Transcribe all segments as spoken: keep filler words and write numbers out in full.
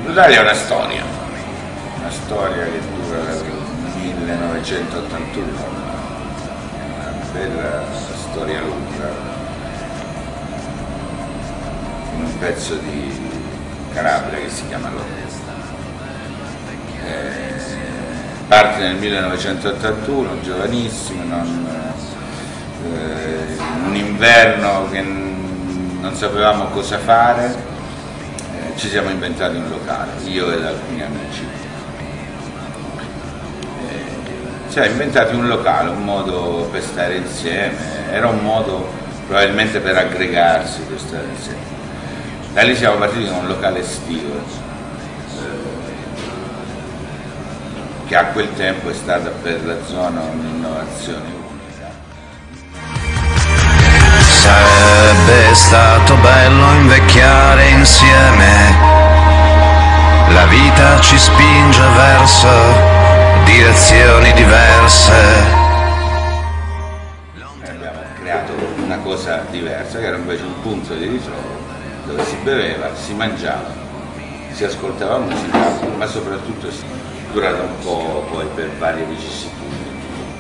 L'Italia è una storia, una storia che dura dal millenovecentottantuno, una bella storia lunga, in un pezzo di Calabria che si chiama Londra. Eh, parte nel millenovecentottantuno, giovanissimo, non, eh, un inverno che non sapevamo cosa fare, eh, ci siamo inventati un locale, io ed alcuni amici. Eh, ci siamo inventati un locale, un modo per stare insieme, era un modo probabilmente per aggregarsi, per stare insieme. Da lì siamo partiti con un locale estivo, eh, che a quel tempo è stata per la zona un'innovazione unica. Sarebbe stato bello invecchiare insieme, la vita ci spinge verso direzioni diverse. Noi abbiamo creato una cosa diversa, che era invece un punto di ritrovo, dove si beveva, si mangiava, si ascoltava musica, ma soprattutto si durata un po' poi per varie vicissitudini.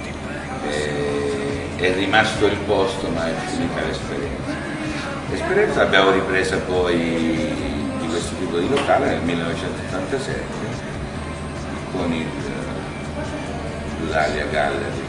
E, è rimasto il posto, ma è finita l'esperienza. L'esperienza l'abbiamo ripresa poi di questo tipo di locale nel millenovecentottantasette con il l'Alia Gallery,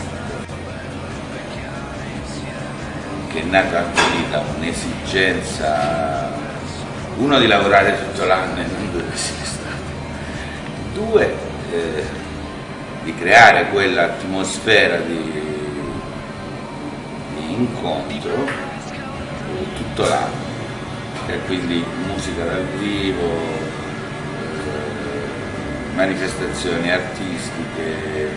che è nata anche lì da un'esigenza, uno, di lavorare tutto l'anno e non dove si è stato, due, eh, di creare quell'atmosfera di, di incontro eh, tutto l'anno, e quindi musica dal vivo, eh, manifestazioni artistiche, eh,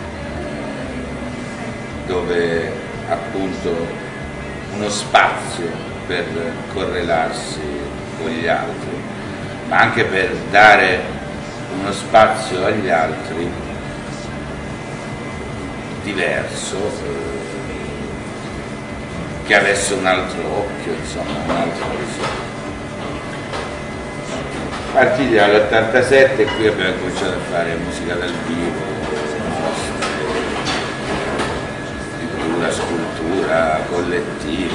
dove appunto uno spazio per correlarsi con gli altri, ma anche per dare uno spazio agli altri diverso, che avesse un altro occhio, insomma, un altro visione. Partiti dall'ottantasette, qui abbiamo cominciato a fare musica dal vivo, pittura, scultura, collettive,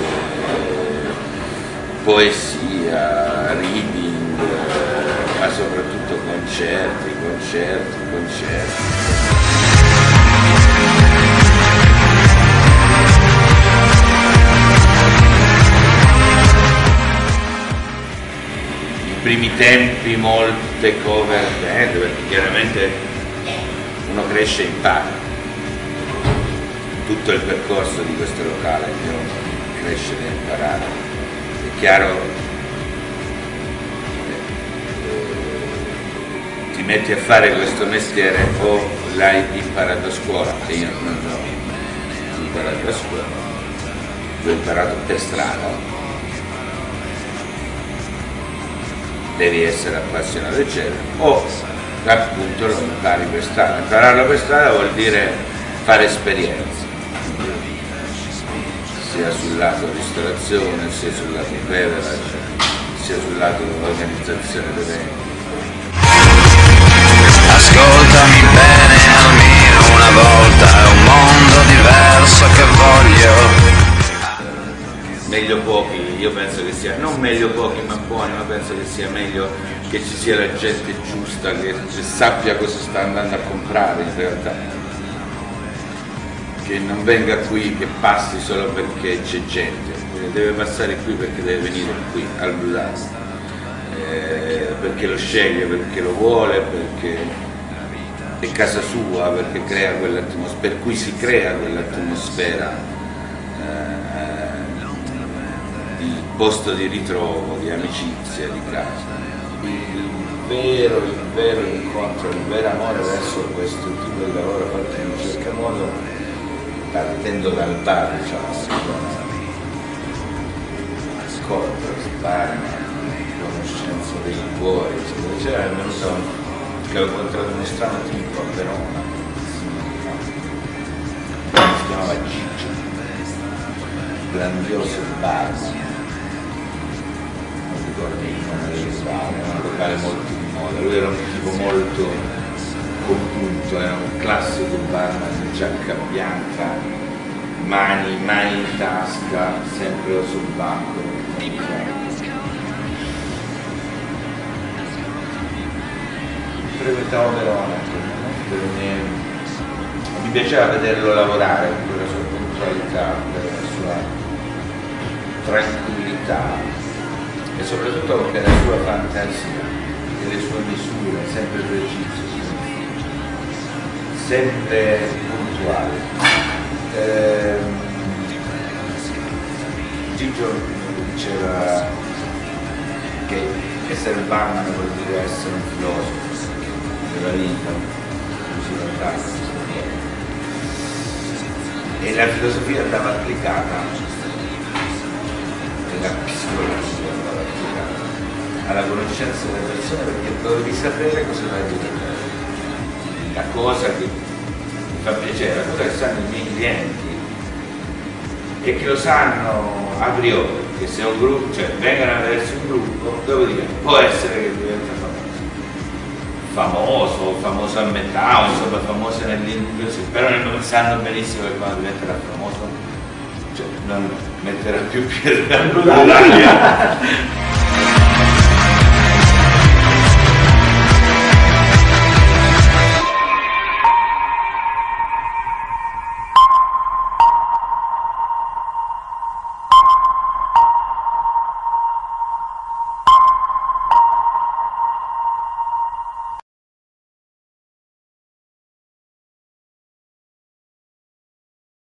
poesia, reading, ma soprattutto concerti, concerti, concerti. I primi tempi molte cover band, perché chiaramente uno cresce e impara. Tutto il percorso di questo locale, io crescere e imparare. È chiaro, eh, ti metti a fare questo mestiere o l'hai imparato a scuola, e io non l'ho imparato a scuola, l'ho imparato per strada. Devi essere appassionato eccetera, o appunto lo impari per strada. Impararlo per strada vuol dire fare esperienza, sia sul lato ristorazione, sia sul lato beverage, sia sul lato organizzazione dell'evento. Ascoltami bene almeno una volta, è un mondo diverso che voglio. Meglio pochi, io penso che sia, non meglio pochi ma buoni, ma penso che sia meglio che ci sia la gente giusta, che, che sappia cosa sta andando a comprare in realtà, che non venga qui, che passi solo perché c'è gente, deve passare qui perché deve venire qui al Blue Dance, eh, perché lo sceglie, perché lo vuole, perché è casa sua, perché crea quell'atmosfera, per cui si crea quell'atmosfera eh, di posto di ritrovo, di amicizia, di casa. Il vero, il vero incontro, il vero amore verso questo tipo di lavoro fatto in un certo modo, partendo dal bar, diciamo, ascolto, si parla, conoscenza dei cuori, eccetera. C'era è venuto che ho incontrato uno strano tipo a Verona, si chiamava Gigi, grandioso bar, non ricordo il nome del locale, era un locale molto lui era un tipo molto compunto, era un classico barman, giacca bianca, mani, mani in tasca, sempre sul banco. Frequentavo Verona, mi piaceva vederlo lavorare con quella sua puntualità, la sua tranquillità e soprattutto con la sua fantasia e le sue misure sempre precise, sempre puntuali. Ehm, Gigio diceva che essere barman vuol dire essere un filosofo della vita, così lontano. E la filosofia andava applicata, e la psicologia andava applicata alla conoscenza delle persone, perché dovevi sapere cosa vai a dire. La cosa che mi fa piacere, la cosa che sanno i miei clienti e che lo sanno a priori, che se un gruppo, cioè vengono a vedersi un gruppo, dopodiché può essere che diventa famoso, famoso, famoso a metà, insomma famoso nell'inizio, però non sanno benissimo che quando diventerà famoso, cioè non metterà più piede a